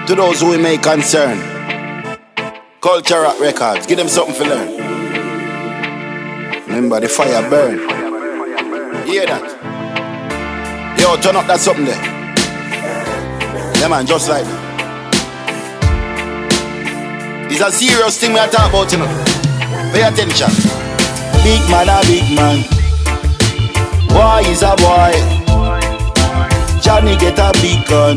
To those who we may concern, Culture Rock Records, give them something to learn. Remember the fire burn. You hear that? Yo, turn up that something there. Yeah man, just like that. It's a serious thing we are talking about, you know. Pay attention. Big man a big man. Boy is a boy. Johnny get a big gun.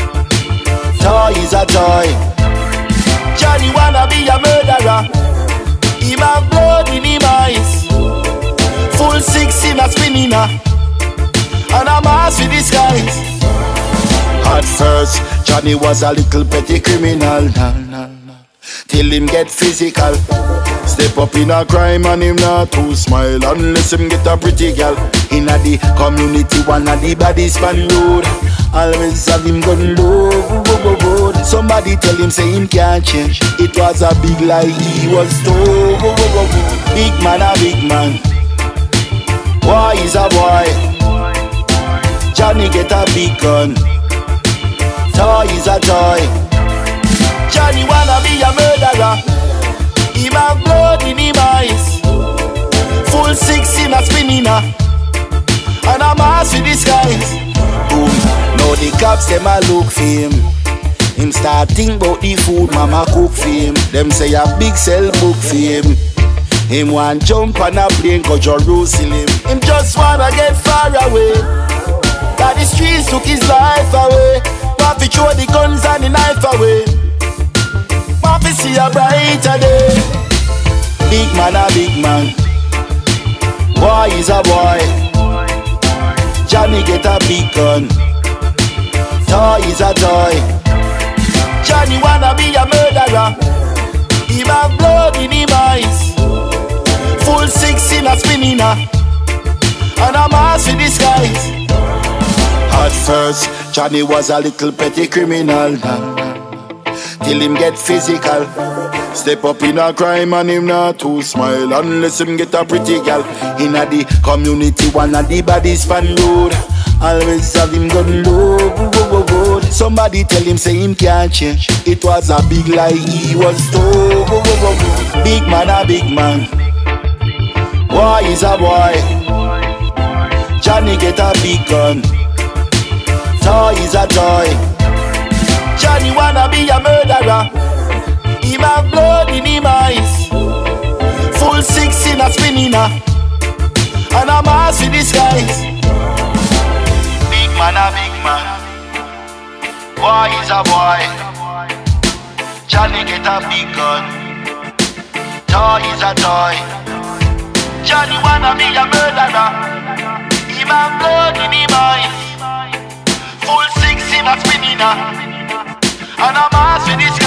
Toy is a toy. Johnny wanna be a murderer. Him have blood in him eyes. Full 6 in a spinning and a mask with disguise. At first, Johnny was a little petty criminal. Till him get physical. Step up in a crime and him not too smile unless him get a pretty girl. Inna the community, one of the baddest pan road. Always have him gun low. Somebody tell him say him can't change. It was a big lie, he was told. Big man a big man. Boy is a boy. Johnny get a big gun. Toy is a toy. Johnny wanna be a murderer. Him have blood in him eyes. Full 6 in a spinning and a mask with disguise. Boom. Now the cops them a look for him. Him start think about the food mama cook for him. Them say a big sell book for him. Him want jump on a plane go Jerusalem. Him just wanna get far away. That the streets took his life away. Want to throw the guns and the knife away. Want to see a brighter day. Big man a big man. Boy is a boy. Johnny get a big gun. Toy is a toy. Johnny wanna be a murderer. Him have blood in him eyes. Full 6 in a spinning and a mask with disguise. At first, Johnny was a little petty criminal. Till him get physical. Step up in a crime and him not too smile unless him get a pretty girl. Inna the community, one of the baddest fan road. Always have him gun low. Somebody tell him say him can't change. It was a big lie, he was told. Big man a big man. Boy is a boy. Johnny get a big gun. Toy is a toy. Johnny wanna be a murderer. Him have blood in him eyes. Full 6 in a spinning and a mask with disguise. Big man a big man. Boy is a boy. Johnny get a big gun. Toy is a toy. Johnny wanna be a murderer. Him have blood in him eyes. Full 6 in a spinning and a mask with disguise.